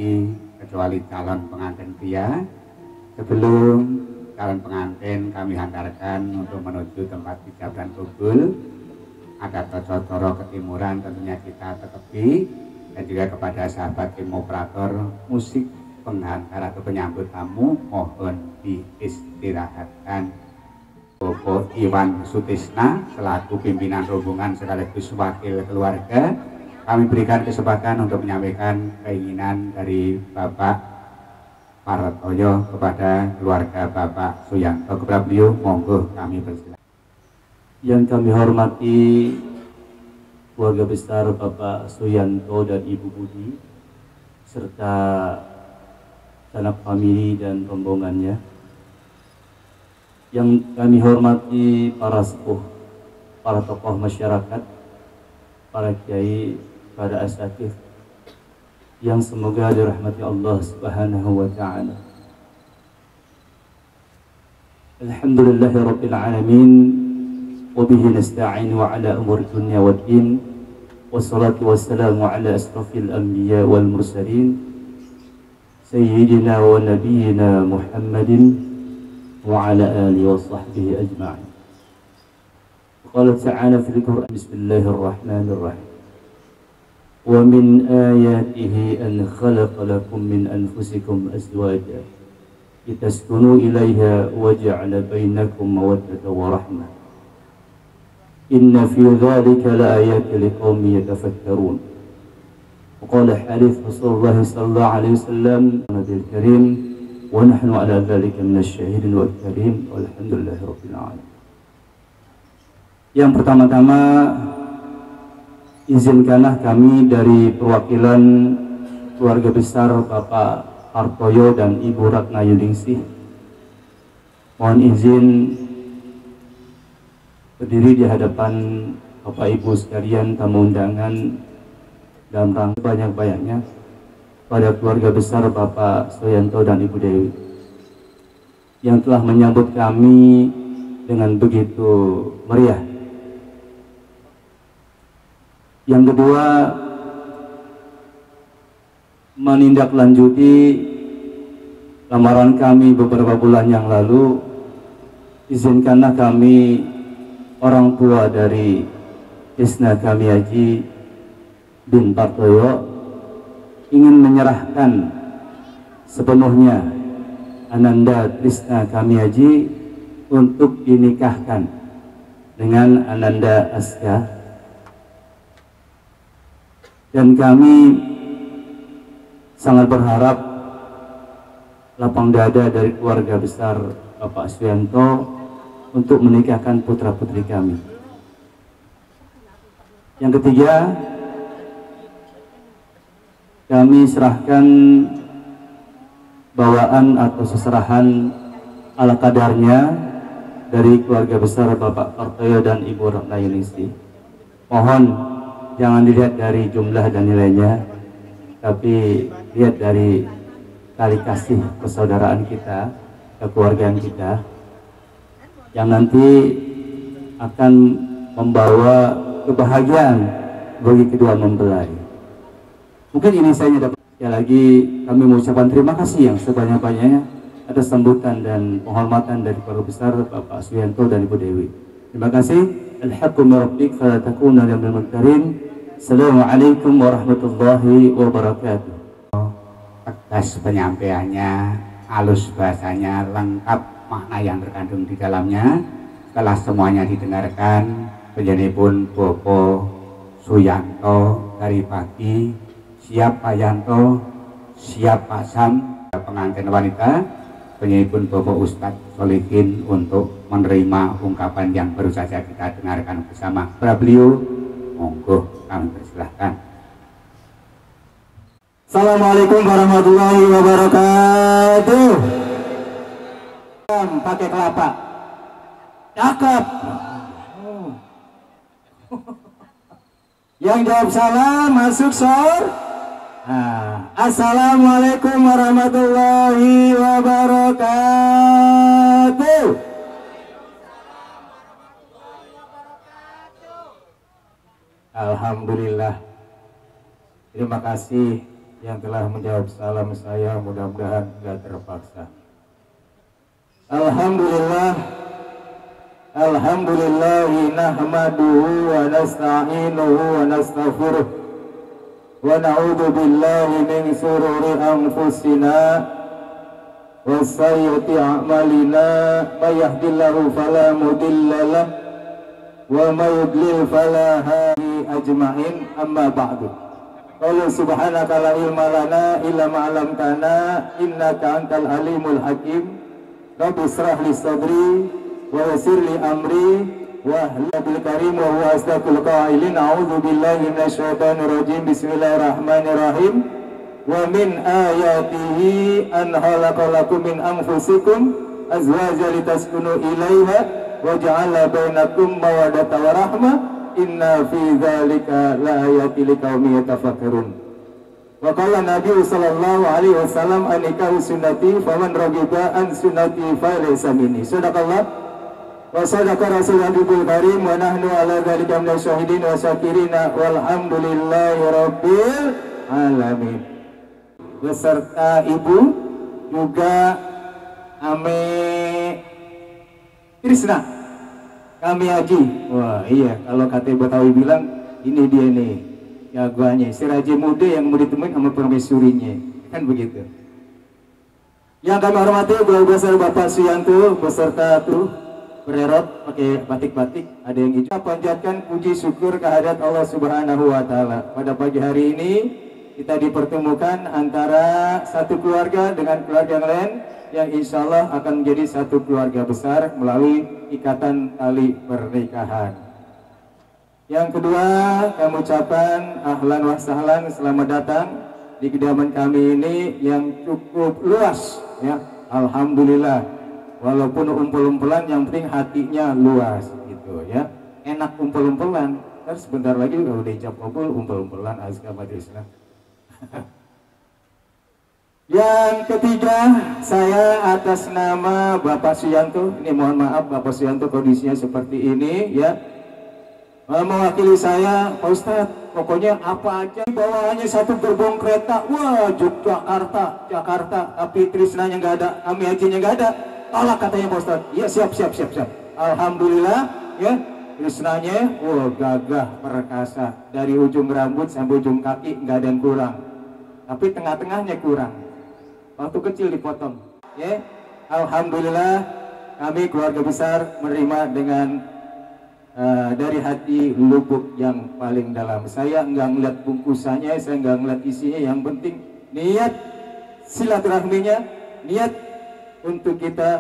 lagi kecuali calon pengantin pria. Sebelum calon pengantin kami hantarkan untuk menuju tempat ijab dan kabul, ada tocotoro ketimuran tentunya kita tetepi, dan juga kepada sahabat tim operator musik penghantar atau penyambut tamu mohon diistirahatkan. Bapak Iwan Sutisna selaku pimpinan rombongan sekaligus wakil keluarga, kami berikan kesempatan untuk menyampaikan keinginan dari Bapak Partoyo kepada keluarga Bapak Suyanto. Kepada beliau monggo kami persilakan. Yang kami hormati keluarga besar Bapak Suyanto dan Ibu Budi serta sanak famili dan rombongannya. Yang kami hormati para sepuh, para tokoh masyarakat, para kiai, para asatidz yang semoga dirahmati Allah Subhanahu wa taala. Alhamdulillahirabbil alamin wa bihi nasta'in wa ala umuri dunya waddin wassalatu wassalamu ala asrafil anbiya wal mursalin sayyidina wa nabiyyina Muhammadin وعلى آله وصحبه أجمعين. قال تعالى في القرآن بسم الله الرحمن الرحيم ومن آياته أن خلق لكم من أنفسكم أزواجا لتسكنوا إليها وجعل بينكم مودة ورحمة إن في ذلك لآيات لقوم يتفكرون. وقال حديث رسول الله صلى الله عليه وسلم النبي الكريم ونحن على ذلك من الشهيد والكريم والحمد لله رب العالمين. Yang pertama-tama izinkanlah kami dari perwakilan keluarga besar Bapak Partoyo dan Ibu Ratna Yuningsih mohon izin berdiri di hadapan Bapak Ibu sekalian tamu undangan dalam rangka banyak-banyaknya pada keluarga besar Bapak Suyanto dan Ibu Dewi yang telah menyambut kami dengan begitu meriah. Yang kedua, menindaklanjuti lamaran kami beberapa bulan yang lalu, izinkanlah kami orang tua dari Krisna kami Haji bin Partoyo ingin menyerahkan sepenuhnya Ananda Krisna kami Haji untuk dinikahkan dengan Ananda Aska, dan kami sangat berharap lapang dada dari keluarga besar Bapak Suyanto untuk menikahkan putra putri kami. Yang ketiga, kami serahkan bawaan atau seserahan ala kadarnya dari keluarga besar Bapak Partoyo dan Ibu Ratna Yuningsih. Mohon jangan dilihat dari jumlah dan nilainya, tapi lihat dari tali kasih persaudaraan kita, kekeluargaan kita, yang nanti akan membawa kebahagiaan bagi kedua mempelai. Mungkin ini saya dapat sekali lagi kami mengucapkan terima kasih yang sebanyak-banyaknya atas sambutan dan penghormatan dari keluarga besar Bapak Suyanto dan Ibu Dewi. Terima kasih. Al-haqqu min rabbik fala takuna minal mumtarin. Assalamualaikum warahmatullahi wabarakatuh. Tegas penyampaiannya, halus bahasanya, lengkap makna yang terkandung di dalamnya. Setelah semuanya didengarkan, penjenipun Bopo Suyanto dari pagi siap Pak Yanto, siap Pak Sam, pengantin wanita, penyanyi Bapak Ustadz Solihin untuk menerima ungkapan yang baru saja kita dengarkan bersama. Para beliau, monggo kami persilahkan. Assalamualaikum warahmatullahi wabarakatuh. Pakai kelapa. Cakep. Yang jawab salah masuk sor. Assalamualaikum warahmatullahi wabarakatuh. Alhamdulillah. Terima kasih yang telah menjawab salam saya, mudah-mudahan tidak terpaksa. Alhamdulillahi nahmaduhu wa nasta'inuhu wa nastaghfiruh wa na'udzu billahi min shururi anfusina wa sayyiati a'malina, may yahdihillahu fala mudilla lahu wa may yudlil fala hadiya ajma'in, amma ba'du. Qala subhanaka la ilma lana illa ma 'allamtana innaka antal alimul hakim. Rabbi israh li sadri wa yassir li amri wa hlul karim wa huwa asdaqul qailin. A'udzu billahi minasyaitonir rajim. Bismillahirrahmanirrahim. Wa min ayatihi an khalaqalakum min anfusikum azwajan litaskunu ilaiha wa ja'ala bainakum mawaddatan wa rahmah. Inna fi dzalika laayatil liqaumin yatafakkarun. Wa qala Nabi sallallahu alaihi wasallam anikahu sunnati faman raghiba an sunnati falaysa minni. Sadaqallah wa sadaqa rasulul karim wa nahnu ala dzalika minasy syahidin wa syakirina walhamdulillahi rabbil alamin. Beserta ibu juga Ame Krisna kami haji. Wah iya, kalau KT Betawi bilang ini dia nih jagoannya, si raja muda yang mau ditemuin sama permaisurinya, kan begitu. Yang kami hormati Guru Besar Bapak Suyanto beserta tuh bererot pakai batik-batik, ada yang hijau. Panjatkan puji syukur kehadirat Allah Subhanahu wa taala. Pada pagi hari ini kita dipertemukan antara satu keluarga dengan keluarga yang lain yang insya Allah akan menjadi satu keluarga besar melalui ikatan tali pernikahan. Yang kedua, kami ucapkan ahlan wa sahlan, selamat datang di kediaman kami ini yang cukup luas ya. Alhamdulillah. Walaupun umpul-umpulan, yang penting hatinya luas gitu ya. Enak umpul-umpulan. Terus sebentar lagi udah ijab kabul, umpul-umpulan azka Islam. Yang ketiga, saya atas nama Bapak Suyanto, ini mohon maaf Bapak Suyanto kondisinya seperti ini ya. Mewakili saya, Pak Ustadz, pokoknya apa aja bawaannya satu gerbong kereta, wah Jakarta, tapi Trisnanya nggak ada, kami hajinya nggak ada, tolak katanya Pak Ustadz. Iya siap. Alhamdulillah ya, Trisnanya, wah gagah perkasa, dari ujung rambut sampai ujung kaki nggak ada yang kurang, tapi tengah-tengahnya kurang, waktu kecil dipotong. Ya, alhamdulillah kami keluarga besar menerima dengan dari hati lubuk yang paling dalam. Saya nggak ngeliat bungkusannya, saya nggak ngeliat isinya, yang penting niat silaturahminya, niat untuk kita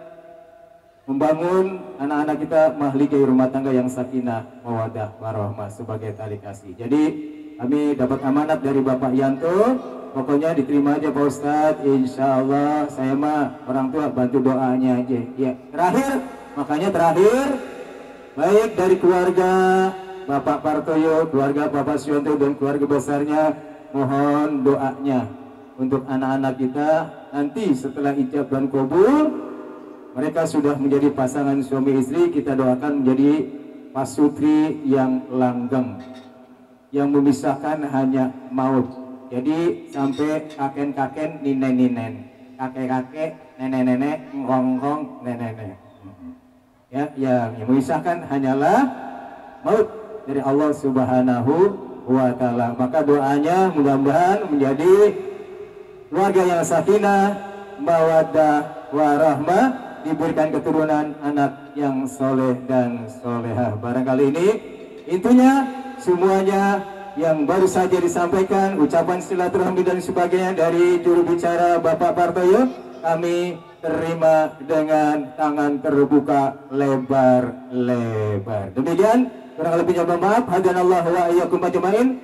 membangun anak-anak kita mahligai rumah tangga yang sakinah, mawaddah, warahmah sebagai tali kasih. Jadi kami dapat amanat dari Bapak Yanto, pokoknya diterima aja Pak Ustadz. Insya Allah saya mah orang tua bantu doanya aja. Ya terakhir baik dari keluarga Bapak Partoyo, keluarga Bapak Suyanto dan keluarga besarnya, mohon doanya untuk anak-anak kita nanti setelah ijab dan kabul, mereka sudah menjadi pasangan suami istri, kita doakan menjadi pasutri yang langgeng, yang memisahkan hanya maut. Jadi sampai kakek-kakek, ninen-ninen, kakek-kakek, nenek-nenek, ngong-ngong, nenek-nenek. Ya, yang memisahkan hanyalah maut dari Allah Subhanahu wa taala. Maka doanya mudah-mudahan menjadi keluarga yang sakinah, mawaddah, warahmah, diberikan keturunan anak yang soleh dan solehah. Barangkali ini intinya semuanya yang baru saja disampaikan, ucapan silaturahmi dan sebagainya dari juru bicara Bapak Partoyo, kami terima dengan tangan terbuka lebar-lebar. Demikian, kurang lebihnya mohon maaf. Hadanallahu wa iyyakum ajmain.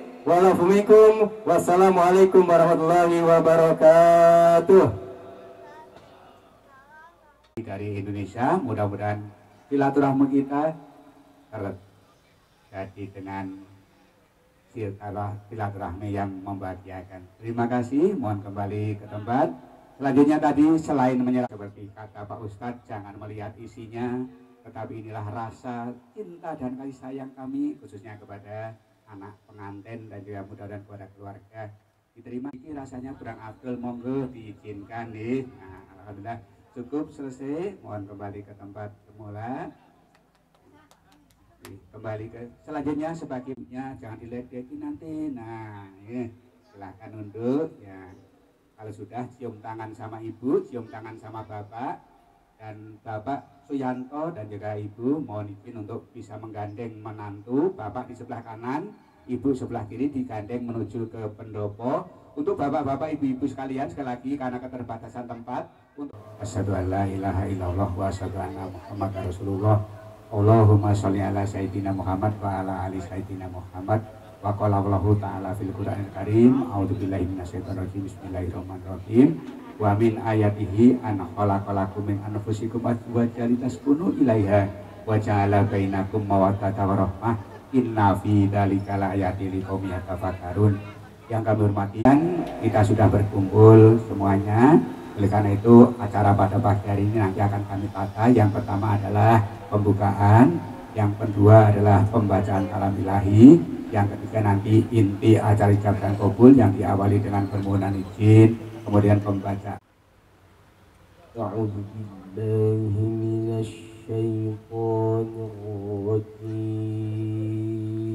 Wassalamualaikum warahmatullahi wabarakatuh. Dari Indonesia, mudah-mudahan silaturahmi kita terjadi dengan silaturahmi yang membahagiakan. Terima kasih, mohon kembali ke tempat. Selanjutnya tadi selain menyerah seperti kata Pak Ustadz, jangan melihat isinya, tetapi inilah rasa cinta dan kasih sayang kami khususnya kepada anak pengantin dan juga mudah-mudahan kepada keluarga diterima. Ini rasanya kurang afdol, monggo diizinkan nih. Nah, alhamdulillah cukup selesai. Mohon kembali ke tempat semula. Kembali ke selanjutnya sebagiannya jangan diledeki nanti. Nah, ini silahkan unduk ya. Kalau sudah cium tangan sama ibu, cium tangan sama bapak, dan Bapak Suyanto dan juga Ibu mohon izin untuk bisa menggandeng menantu. Bapak di sebelah kanan, Ibu sebelah kiri digandeng menuju ke pendopo. Untuk bapak-bapak, ibu-ibu sekalian, sekali lagi karena keterbatasan tempat, untuk asyhadu an la ilaha illallah wa asyhadu anna Muhammadar Rasulullah. Allahumma sholli ala sayyidina Muhammad wa ala ali sayyidina Muhammad. Wa qala Allahu ta'ala fil Qur'anil Karim, a'udzubillahi minasyaitonir rajim, bismillahirrahmanirrahim. Wa min ayatihi an khalaqalakum min anfusikum azwajan litaskunu ilaiha wa ja'ala bainakum mawaddatan wa rahmah inna fi dzalika laayatin liqaumin yatafakkarun. Yang kami hormati, kita sudah berkumpul semuanya. Oleh karena itu acara pada pagi hari ini nanti akan kami tata. Yang pertama adalah pembukaan, yang kedua adalah pembacaan kalam ilahi, yang ketiga nanti inti acara ijab dan qabul yang diawali dengan permohonan izin, kemudian pembaca. A'udzu billahi minasy syaithanir rajim.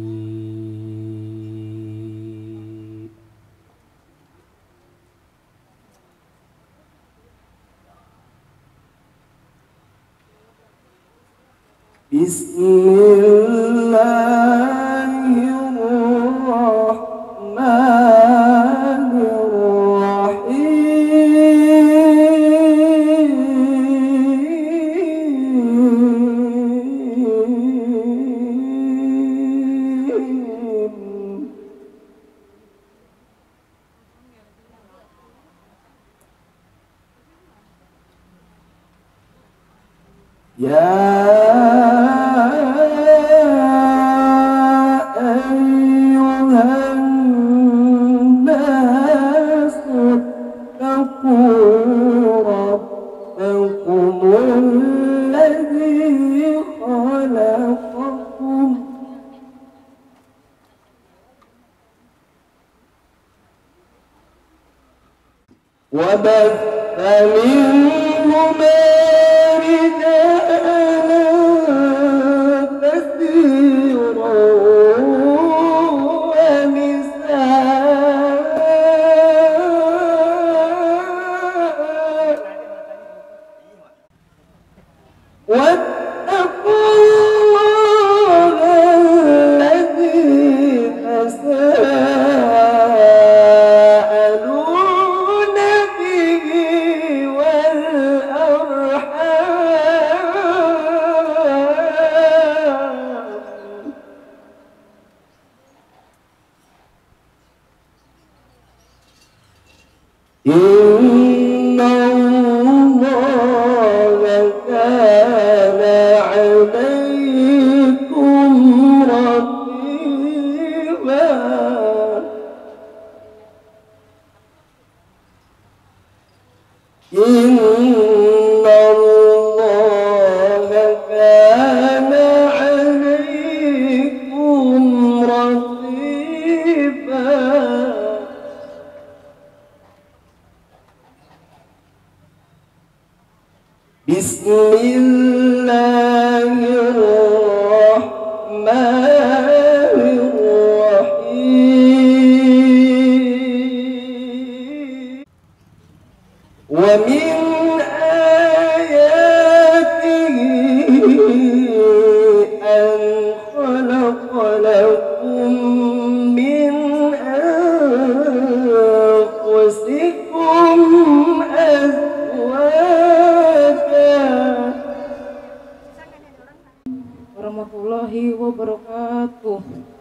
Warahmatullahi wabarakatuh.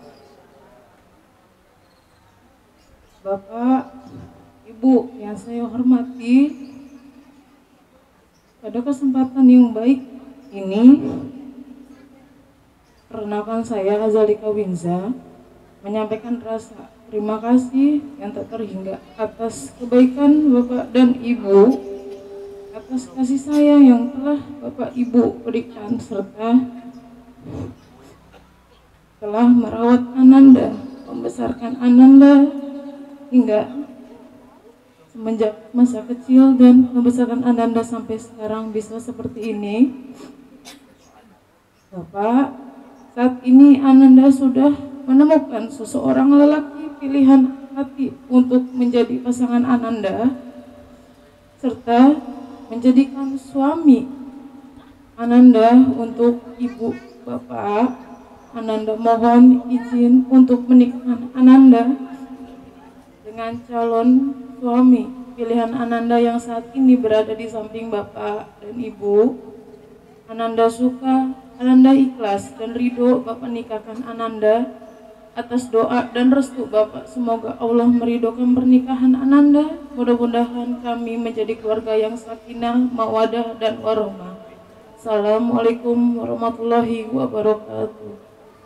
Bapak, Ibu yang saya hormati, pada kesempatan yang baik ini, perkenalkan saya Azalika Winza menyampaikan rasa terima kasih yang tak terhingga atas kebaikan Bapak dan Ibu, atas kasih sayang yang telah Bapak Ibu berikan serta telah merawat Ananda, membesarkan Ananda hingga semenjak masa kecil dan pembesaran Ananda sampai sekarang bisa seperti ini. Bapak, saat ini Ananda sudah menemukan seseorang lelaki pilihan hati untuk menjadi pasangan Ananda serta menjadikan suami Ananda untuk ibu bapak. Ananda mohon izin untuk menikahkan Ananda dengan calon suami pilihan Ananda yang saat ini berada di samping bapak dan ibu. Ananda suka, Ananda ikhlas dan ridho bapak nikahkan Ananda atas doa dan restu bapak. Semoga Allah meridhokan pernikahan Ananda. Mudah-mudahan kami menjadi keluarga yang sakinah, mawadah dan warahmah. Assalamualaikum warahmatullahi wabarakatuh.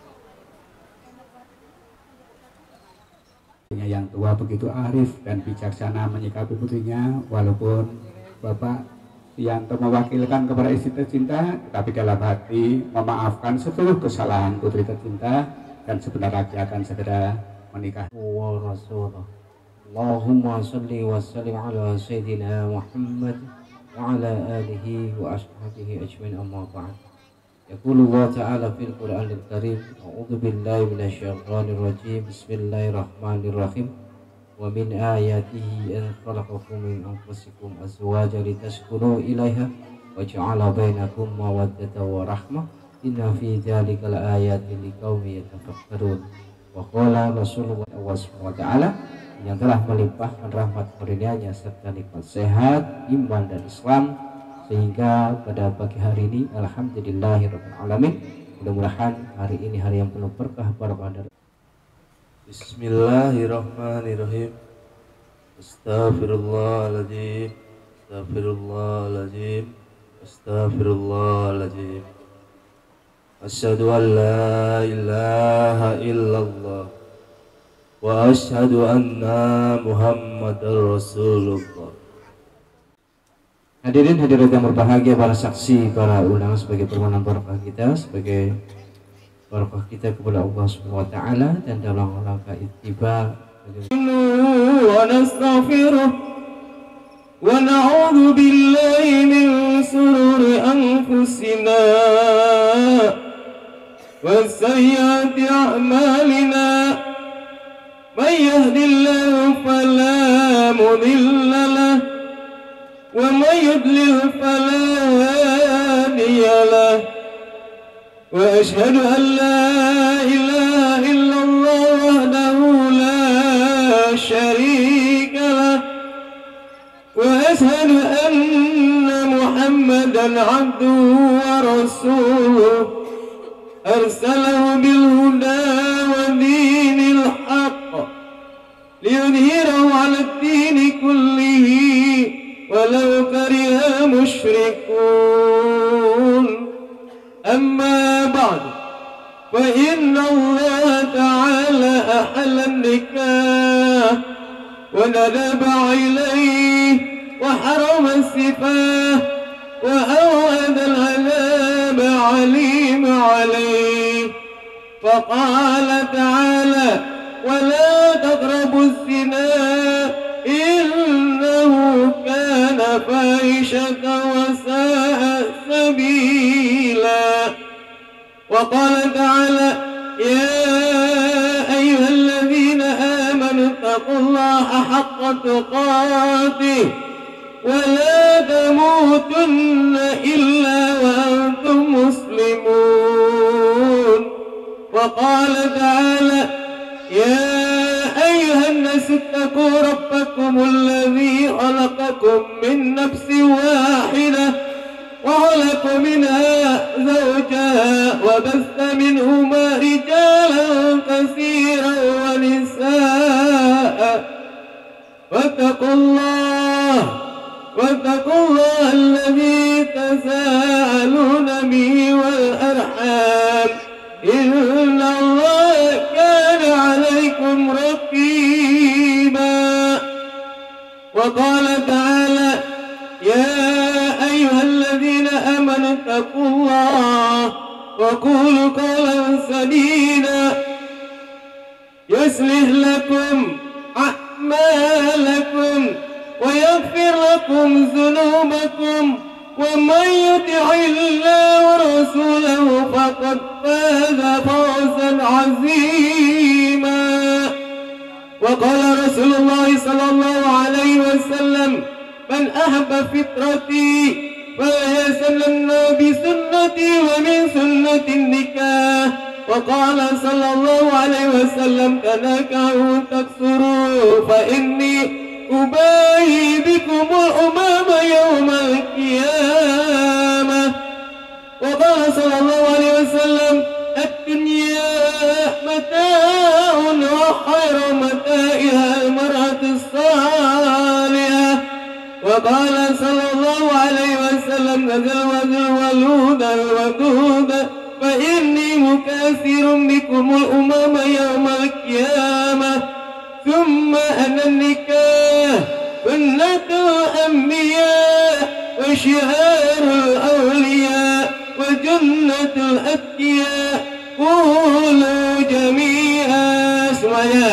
Yang tua begitu arif dan bijaksana menyikapi putrinya, walaupun Bapak Yanto mewakilkan kepada istri tercinta, tetapi dalam hati memaafkan seluruh kesalahan putri tercinta dan sebentar lagi akan segera menikah. Wa Rasulullah. Allahumma salli wa sallim ala Sayyidina Muhammad wa ala alihi wa ashabihi ajmain, amma ba'd. Yaqulullah ta'ala fil Qur'anil Karim, a'udzu billahi minasyaitonir rajim, bismillahirrahmanirrahim. Wa min ayatihi an khalaqakum min anfusikum azwajan litaskunu ilaiha wa ja'ala bainakum mawaddatan wa rahmah. Inna fi dzalika laayatin liqaumin yatafakkarun. Wa qala Rasulullah sallallahu alaihi wasallam yang telah melimpahkan rahmat karunia-Nya serta nikmat sehat, iman dan Islam, sehingga pada pagi hari ini alhamdulillahirabbil alamin. Mudah-mudahan hari ini hari yang penuh berkah barokah dari Bismillahirrahmanirrahim. Astaghfirullahaladzim, astaghfirullahaladzim, astaghfirullahaladzim. Asyhadu an la ilaha illallah wa asyhadu anna Muhammadar Rasulullah. Hadirin hadirat yang berbahagia, para saksi, para undangan, sebagai permohonan barakah kita, sebagai barakah kita kepada Allah Subhanahu wa taala, dan dalam rangka ittiba wa nastaghfiruh wa na'udzu billahi min shururi anfusina wa sayyiati a'malina. May yahdihillahu fala mudilla lahu ومن يضلل فلا هادي له وأشهد أن لا إله إلا الله وحده لا شريك له وأشهد أن محمدا عبده ورسوله أرسله بالهدى ودين الحق ليظهره على الدين كله ولو كره المشركون. أما بعد، فإن الله تعالى أحل النكاح وندب إليه وحرم السفاه وأوعد العذاب عليم عليه. فقال تعالى: ولا تقربوا الزنا إنه كان فاحشة وساء سبيلا. وقال تعالى: يا أيها الذين آمنوا اتقوا الله حق تقاته ولا تموتن إلا وأنتم مسلمون. وقال تعالى: يا أيها الناس اتقوا ربكم الذي خلقكم من نفس واحدة وخلق منها زوجها وبث منهما رجالا كثيرا ونساء واتقوا الله الذي تساءلون به والأرحام إن الله كان عليكم رقيبا. وقال تعالى: يا أيها الذين آمنوا اتقوا الله وقولوا قولا سديدا يصلح لكم أعمالكم ويغفر لكم ذنوبكم ومن يطع الله ورسوله فقد فاز فوزا عظيما. وقال رسول الله صلى الله عليه وسلم من أحب فطرتي فليسلمنا بسنتي ومن سنة النكاح. وقال صلى الله عليه وسلم تناكحوا تكثروا فإني أباهي بكم الأمم يوم القيامة. وقال صلى الله عليه وسلم الدنيا متاع وخير متاعها المرأة الصالحة. وقال صلى الله عليه وسلم تزوجوا الولود الودود فإني مكاثر بكم الأمم يوم القيامة. ثم أن النكاح سنة الأنبياء وشعار الأولياء وجنة الأتقياء. قولوا جميعا semuanya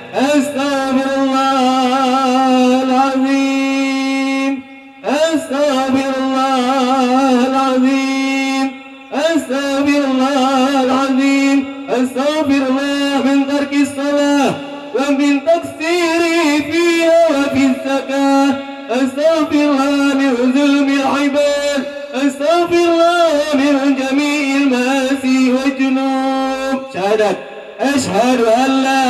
Astaghfirullah al-Azim, Astaghfirullah al-Azim, Astaghfirullah al-Azim, Astaghfirullah min tarki salah wa min taksiri fiha wa fi zakah. Astaghfirullah min zulmil ibad, Astaghfirullah min jami'il ma'asi wa junub. Syahadat أشهد أن لا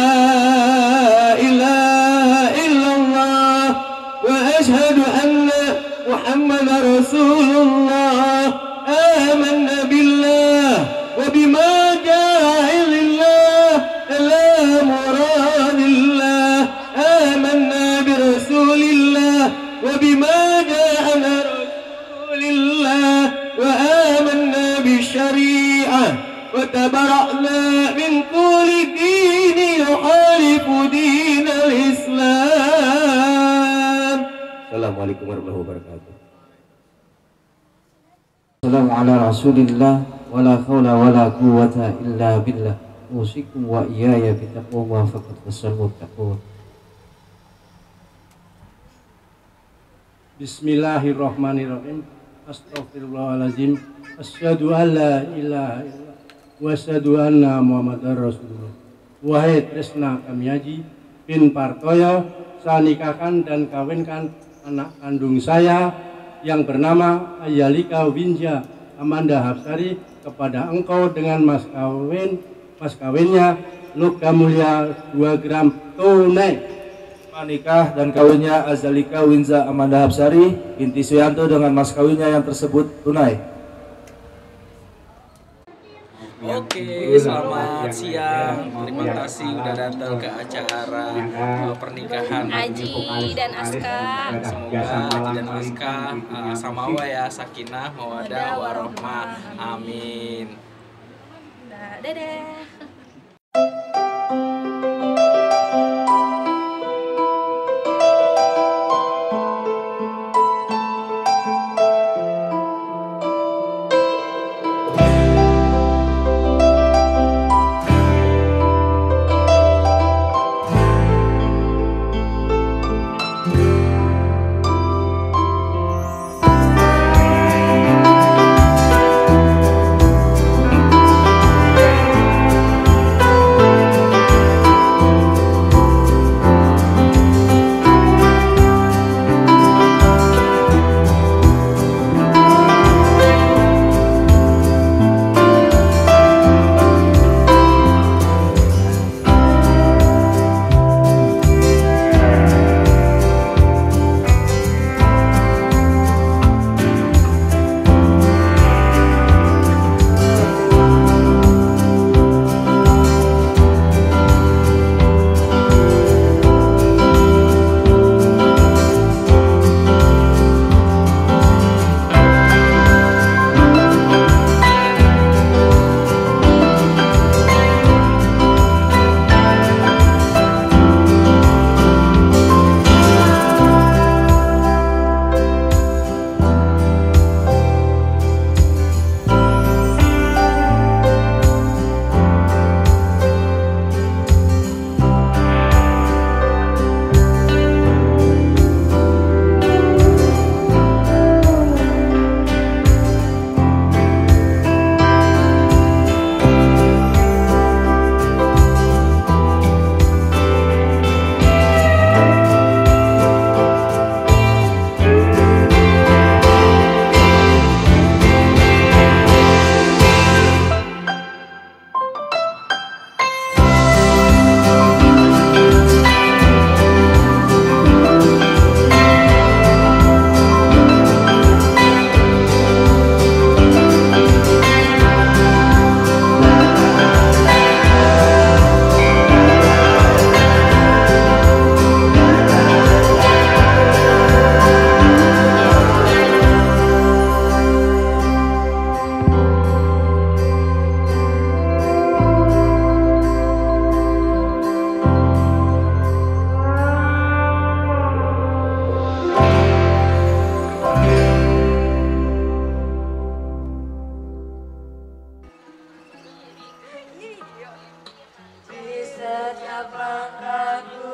إله إلا الله وأشهد أن محمد رسول الله. آمنا بالله وبما جاء لله لا مراد الله. آمنا برسول الله وبما جاء رسول الله وآمنا بالشريعة وتبرأنا من كل دين يخالف دين الإسلام. Assalamualaikum warahmatullahi wabarakatuh. Assalamu ala rasulillah wa la hawla wa la quwwata illa billah. Usikum wa iyaya bitaqwa faqad fasal muttaqun. Bismillahirrahmanirrahim. Astaghfirullahalazim. Asyhadu an la ilaha illallah wa asyhadu anna Muhammadar Rasulullah. Wahai tresna kami Haji bin Partoyo, saya nikahkan dan kawinkan anak kandung saya yang bernama Ayalika Winja Amanda Hapsari kepada engkau dengan mas kawinnya logam mulia 2 gram tunai. Nikah dan kawinnya Azalika Winza Amanda Hapsari binti Suyanto dengan mas kawinnya yang tersebut tunai. Oke, selamat siang. Terima kasih udah datang ke acara pernikahan Aji dan Aska. Semoga Aji dan Aska samawa ya, sakinah, mawadah, warohmah. Amin. Dadah. setiap langkahku,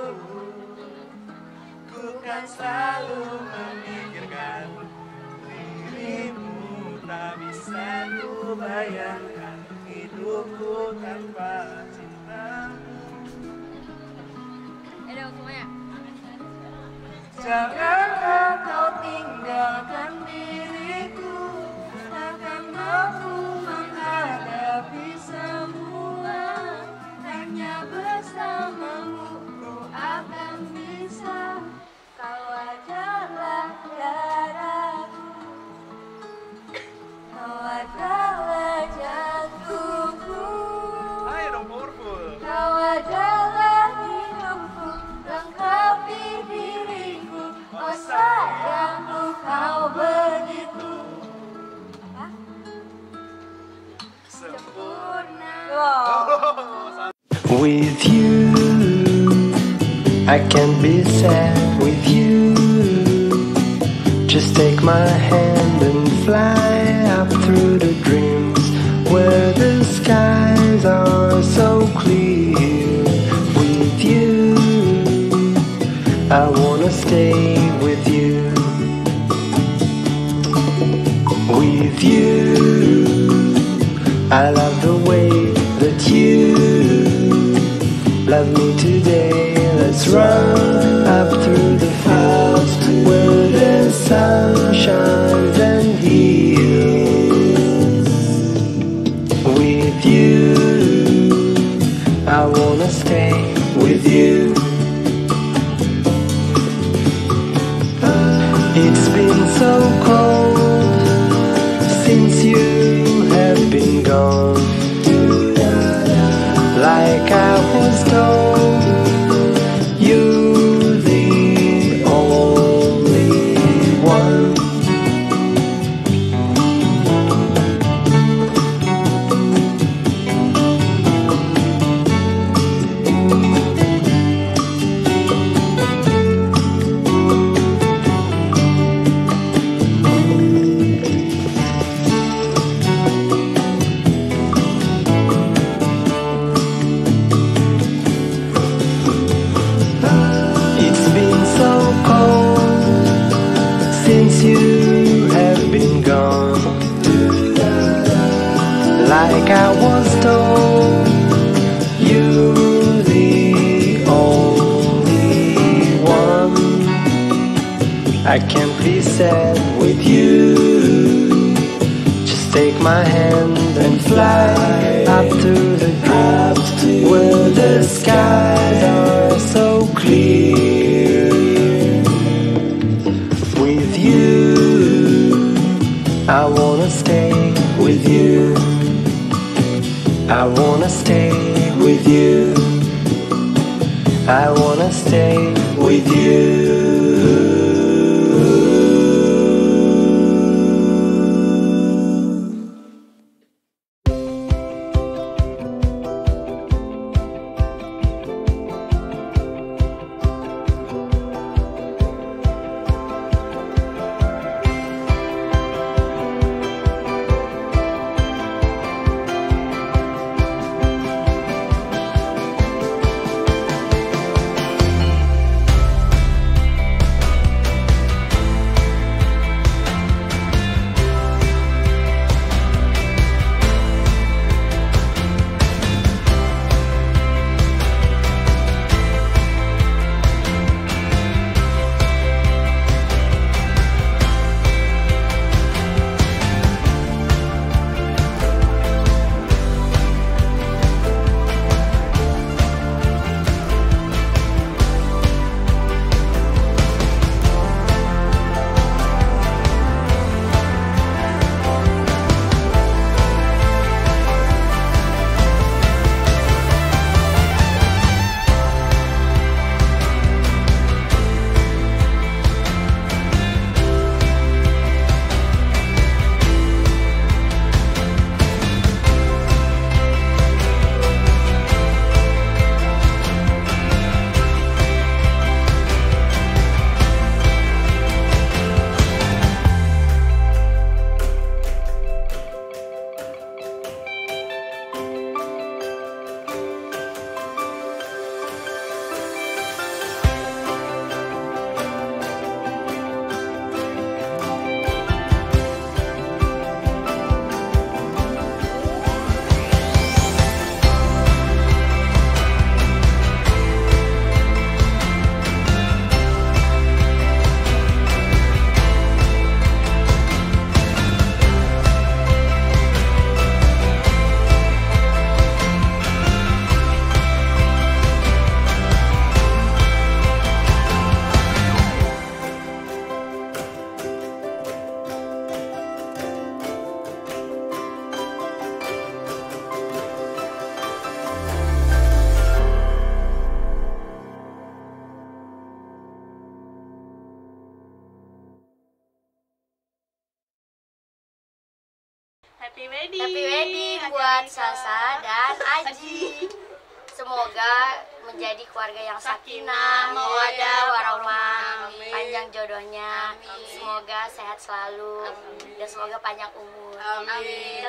ku kan selalu memikirkan dirimu. Tak bisa ku bayangkan hidupku tanpa cintamu. Janganlah kau tinggalkan diriku, takkan mampu menghadapi semua. Hanya bersamamu ku akan bisa. Kau adalah darahku, kau adalah jantungku. Ayo dong, powerful. Kau adalah hidupku, lengkapi diriku. Oh sayangku, kau begitu sempurna. With you, I can't be sad with you. Just take my hand and fly up through the dreams where the skies are so clear. With you, I wanna stay with you. With you, I love the way that you love me today. Let's run up through the fields where the sun shines and heals. With you, I wanna stay with you. It's been so cold since you have been gone. Like I was told, you're the only one. Like I was told, you're the only one. I can't be sad with you. Just take my hand and fly up to the clouds where the skies are so clear. With you, I wanna stay with you. I wanna stay with you. I wanna stay with you. Happy wedding. Happy wedding buat Sasa dan Aji. Semoga menjadi keluarga yang sakinah, mawaddah, warahmah, panjang jodohnya. Semoga sehat selalu dan semoga panjang umur. Amin.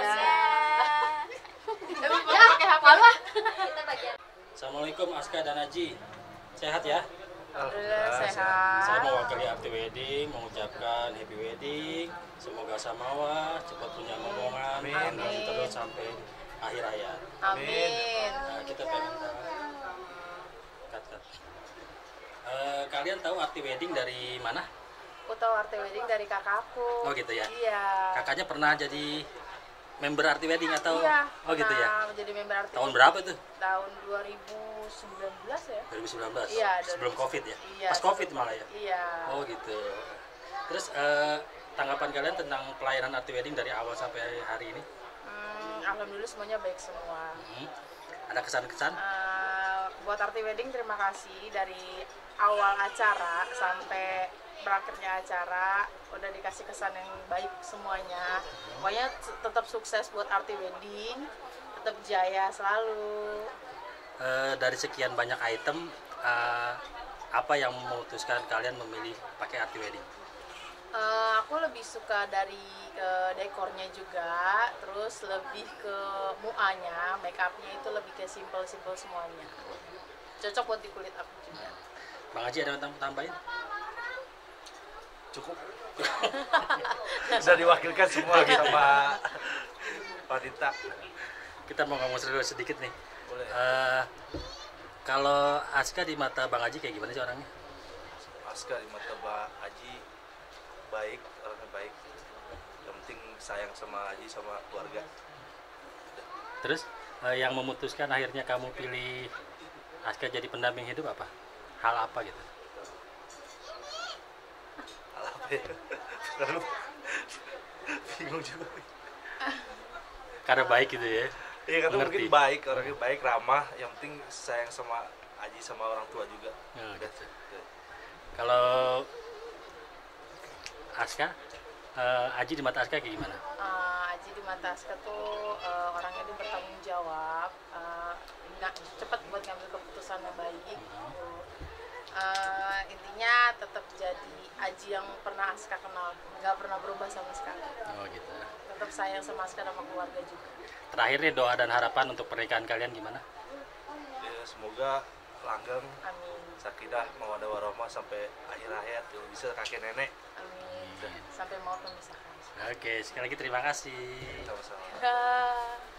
Assalamualaikum Aska dan Aji. Sehat ya? Alhamdulillah sehat. Saya mewakili Arti Wedding mengucapkan happy wedding. Semoga Samawa cepat punya momongan dan terus sampai akhir hayat. Amin. Nah, kita pengen tahu. Kalian tahu Arti Wedding dari mana? Aku tahu Arti Wedding dari kakakku. Oh gitu ya? Iya. Kakaknya pernah jadi member Arti Wedding atau? Iya. Oh gitu ya? Menjadi member Arti Tahun Wedding. berapa tuh? Tahun 2019 ya? 2019? Iya. Sebelum Covid ya? Iya. Pas Covid malah ya? Iya. Oh gitu. Terus tanggapan kalian tentang pelayanan Arti Wedding dari awal sampai hari ini? Alhamdulillah semuanya baik semua. Ada kesan-kesan? Buat Arti Wedding terima kasih dari awal acara sampai berakhirnya acara udah dikasih kesan yang baik semuanya. Pokoknya tetap sukses buat Arti Wedding, tetap jaya selalu. Dari sekian banyak item, apa yang memutuskan kalian memilih pakai Arti Wedding? Aku lebih suka dari dekornya juga, terus lebih ke muanya, make upnya itu lebih ke simple-simple semuanya. Cocok buat di kulit aku juga. Bang Haji ada yang tambahin? Cukup. Bisa diwakilkan semua sama wanita. Kita mau ngomong sedikit nih. Boleh. Kalau Aska di mata Bang Haji kayak gimana sih orangnya? Aska di mata Bang Haji baik, orangnya baik. Yang penting sayang sama Haji sama keluarga. Terus yang memutuskan akhirnya kamu pilih Aska jadi pendamping hidup apa? Hal apa gitu? Hal apa ya? Bingung juga. Karena baik gitu ya? Iya kan mungkin baik, orangnya baik, ramah. Yang penting sayang sama Haji sama orang tua juga. Oh, gitu. Kalau Aska, Aji di mata Aska kayak gimana? Aji di mata Aska tuh orangnya dia bertanggung jawab, cepat buat ngambil keputusan yang baik. Intinya tetap jadi Aji yang pernah Aska kenal, nggak pernah berubah sama sekali. Oh gitu. Tetap sayang sama Aska sama keluarga juga. Terakhir nih doa dan harapan untuk pernikahan kalian gimana? Ya, semoga langgeng, amin. Sakinah, mawaddah warahmah sampai akhir hayat, bisa kakek nenek. Amin. Sampai mau memisahkan. Oke, sekali lagi terima kasih. Sama-sama. Dadah.